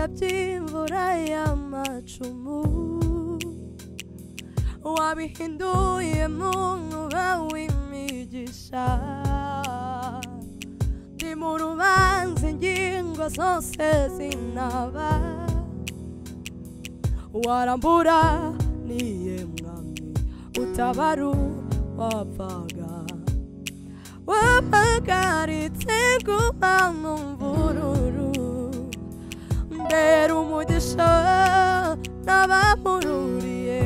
by'imvura y'amacumu wabihinduye mu nkuba w'imigisha ndi mu rubanza ingingo zose zinaba warambura niye mwami utabaru wapfaga wapagaritse kuba mu mvururu mbere umugisha n'abamururiye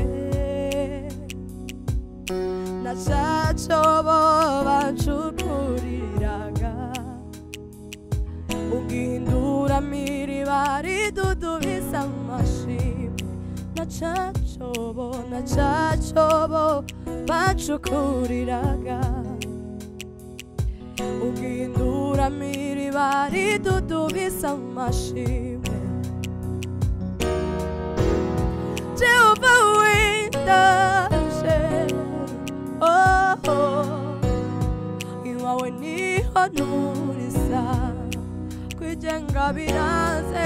na cyacobo bacukuriraga ugihindura miriba ridudubiza amashimwe na cyacobo bacukuriraga ugihindura miriba ridudubiza amashimwe Jehova windaje iwawe niho nuriza kwigenga biraze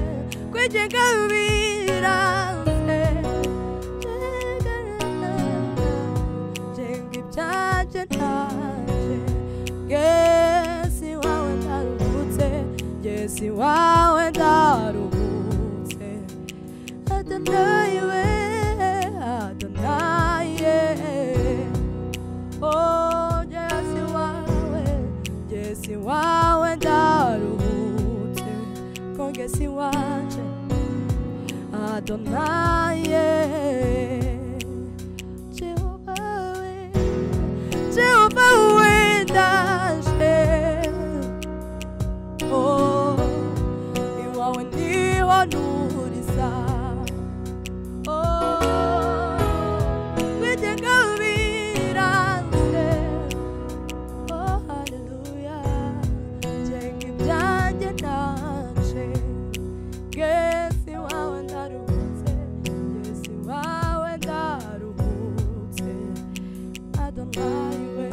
jenga ibyaje ntaje Gesi wawe ndaruhutse Gesi wawe ndaruhutse Adonai we Adonai oh Gesi wawe ndaruhutse ko Gesi wanje Adonai Jehova we ndaje oh iwawe niho nuriza oh kwigenga biraze oh hallelujah jenga ibyanjye ntaje Gesi wawe ndaruhutse Gesi wawe ndaruhutse Adonai we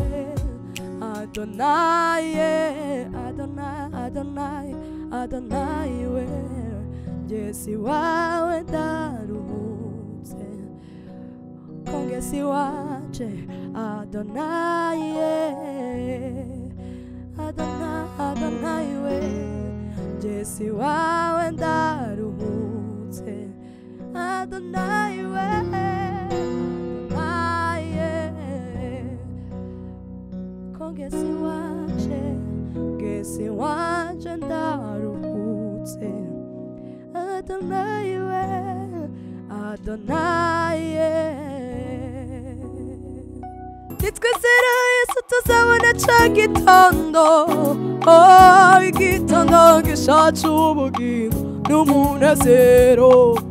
Adonai we Gesi wawe ndaruhutse ko Gesi wanje Adonai we Gesi wawe ndaruhutse Adonai we ko Gesi wanje ndaruhutse Adonai we nitwizera Yesu tuzabona ca gitondo oh igitondo gishaca ubugingo n'umunezero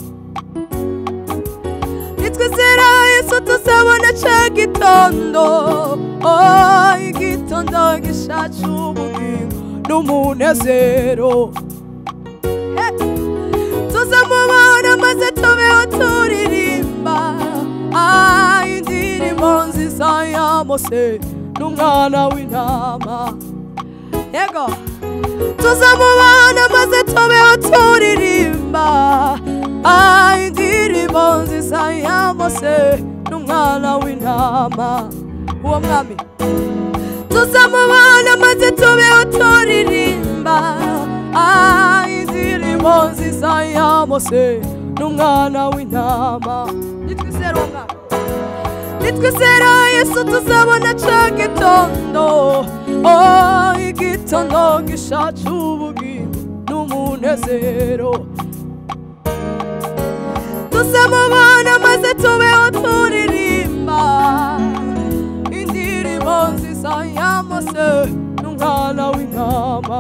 nitwizera Yesu tuzabona ca gitondo oh igitondo gishaca ubugingo n'umunezero tuzamubona maze tubeho turirimba indirimbo nziza ya Mose n'umwana w'intama yego tuzamubona maze tubeho turirimba indirimbo nziza ya Mose n'umwana w'intama uwo mwami tuzamubona maze tubeho turirimba indirimbo nziza ya Mose n'umwana w'intama nitwizera Yesu tuzabona ca gitondo oh igitondo gishaca ubugingo n'umunezero tuzamubona maze tubeho turirimba indirimbo nziza ya Mose n'umwana w'intama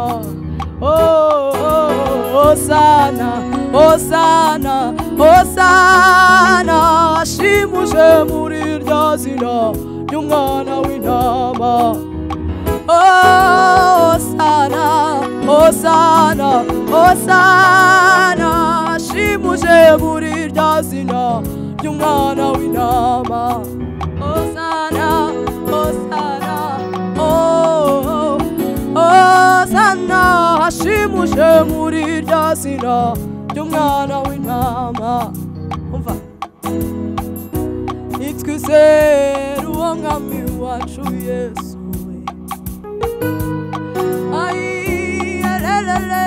Hozana Hozana Hozana ashimuje muri irya zina ry'umwana w'intama Hozana Hozana Hozana ashimuje muri irya zina ry'umwana w'intama Hozana Hozana Hozana ashimuje muri irya zina ry'umwana w'intama. Umva nitwizere uwo mwami wacu Yesu we. Ai lelele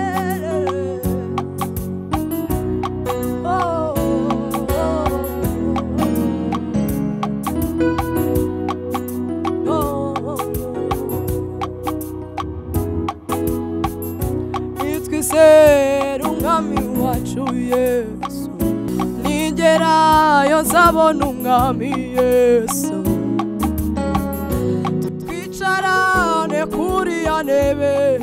nitwizere umwami wacu Yesu. Ningerayo nzabona umwami Yesu. Twicarane kuri ya ntebe,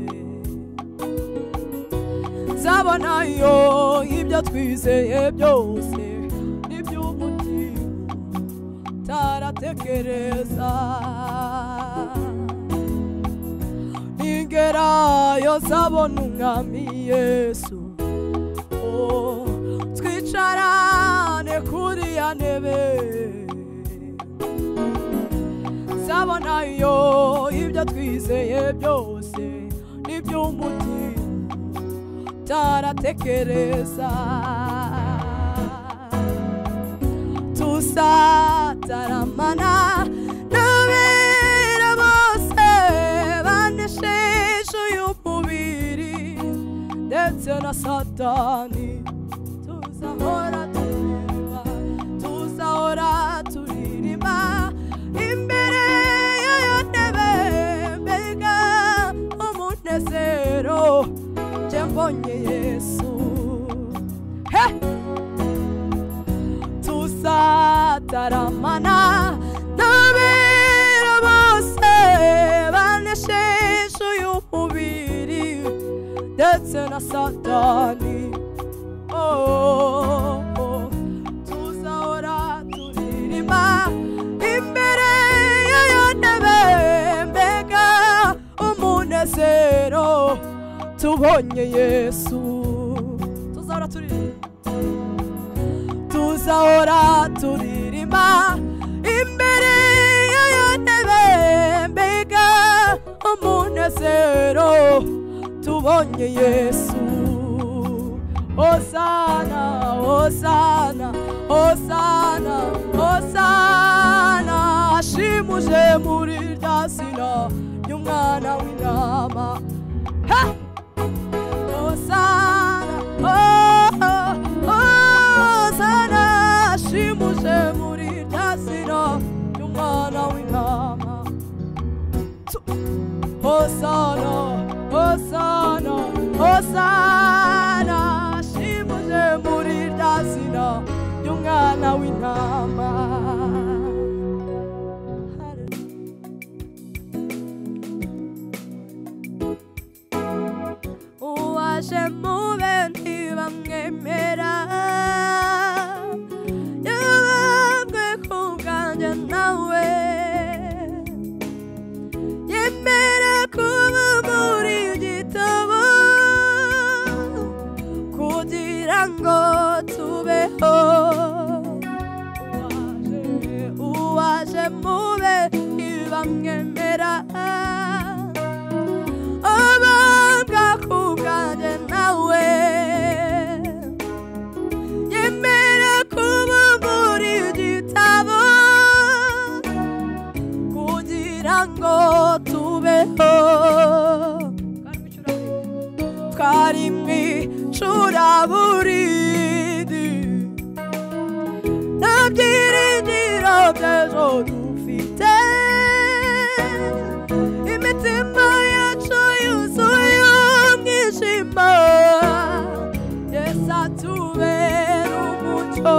nzabonayo ibyo twizeye byose n'iby'umutima utaratekereza. Ningerayo nzabona umwami Yesu. Twicarane kuri ya ntebe, nzabonayo ibyo twizeye byose n'iby'umutima utaratekereza. Tuzataramana n'abera bose banesheje uyu mubiri ndetse na Satani. Tuzahora turirimba imbere y'ayo ntebe, mbega umunezero nje mbonye Yesu. Tuzataramana n'abera bose banesheje uyu mubiri ndetse na Satani. Tuzahora turirimba imbere y'ayo ntebe, mbega umunezero tubonye Yesu. Tuzahora turirimba imbere y'ayo ntebe, mbega umunezero tubonye Yesu. Hozana, Hozana, Hozana, Hozana, ashimuje muri rya zina ry'umwana w'intama. Hozana, Hozana, ashimuje muri rya zina ry'umwana w'intama. Hozana, Hozana, Hozana, ashimuje muri rya zina ry'umwana w'intama. Uwaje mube ntibamwemera, yabambwe ku bwanjye nawe, yemera kuba muri igitabo kugira ngo tubeho. Uwaje mube ntibamwemera, abambwa ku bwanjye nawe, yemera kuba muri igitabo kugira ngo tubeho. Twari mw'icuraburindi, nta byiringiro by'ejo dufite, imitima yacu yuzuye umwijima. Yesu atubera umucyo.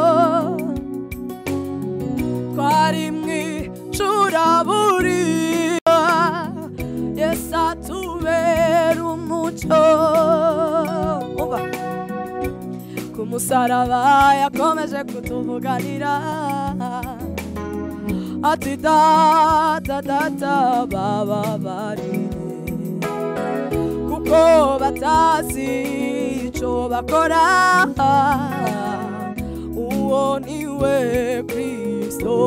Twari mw'icuraburindi, Yesu atubera umucyo. Ku musaraba yakomeje kutuvuganira, ati data data bababarire, kuko batazi icyo bakora. Uwo niwe Kristo.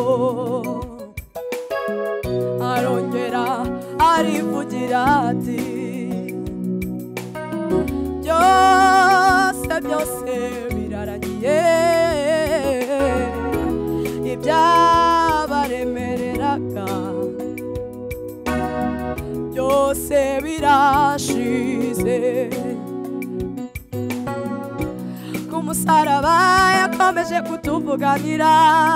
Arongera arivugira ati byose birarangiye ibyabaremereraga byose birashize ku musaraba yakomeje kutuvuganira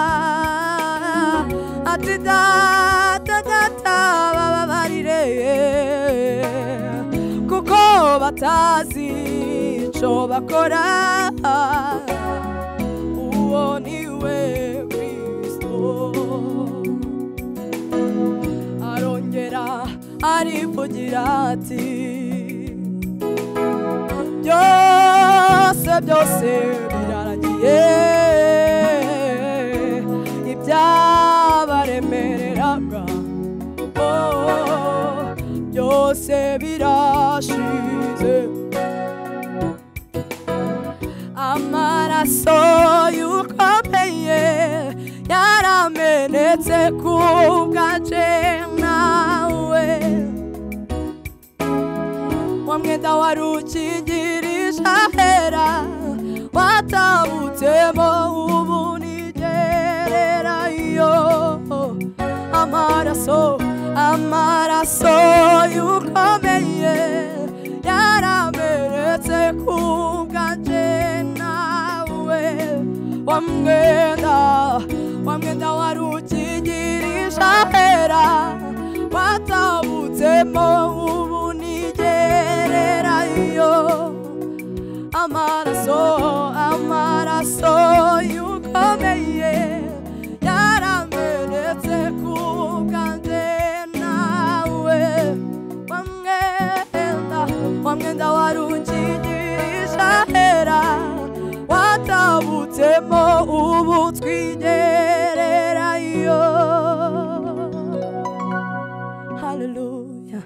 ati data data bababarire kuko batazi ico bakora uwo niwe Kristo arongera arivugira ati byose byose birarangiye ibyabaremereraga byose birashize amaraso y'ukomeye yaramenetse ku bwanje nawe wa mwenda wari ukingirije ahera watabutsemo ubu nigererayo amaraso y'ukomeye yaramenetse ku bwanje nawe wa mwenda wari ukingirije ahera watabutsemo ubu nigererayo amaraso y'ukomeye yaramenetse ku bwanje nawe wa mwenda wari ukingirije ahera watabutsemo ubu twigererayo. Hallelujah.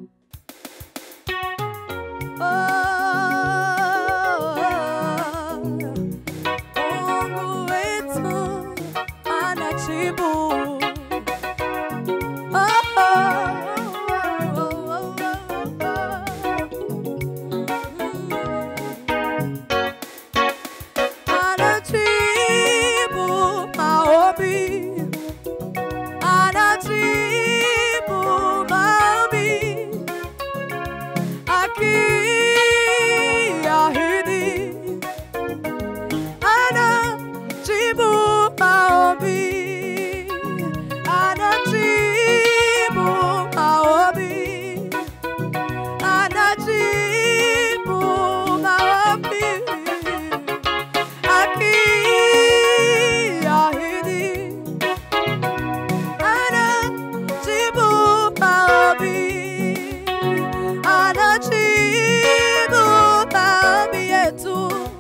Mungu wetu anajibu. Anajibu maombi. Anajibu maombi. Akiahidi. Anajibu maombi. Anajibu maombi. Anajibu maombi. Akiahidi. Anajibu maombi. Anajibu maombi yetu.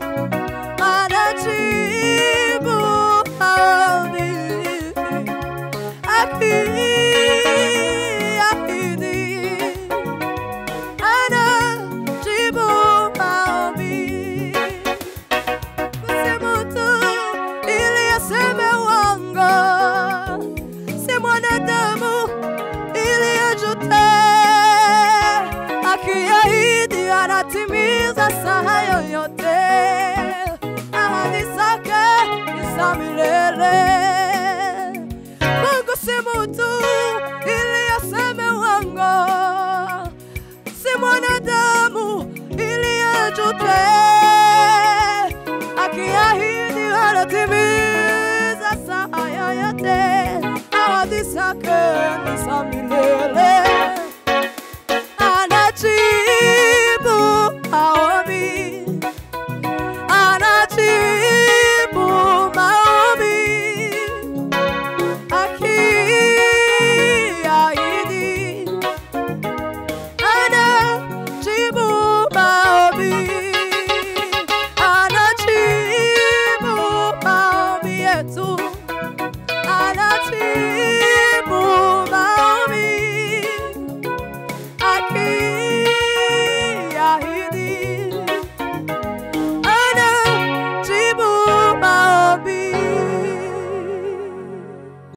Anajibu maombi. Akiahidi. Anajibu maombi. Mtu ili aseme uongo, si mwanadamu ili ajute. Akiahidi anatimiza saa yoyote, ahadi zake ni za milele. Mungu si mtu ili aseme uongo, si mwanadamu ili ajute. Akiahidi anatimiza saa yoyote, ahadi zake ni za milele.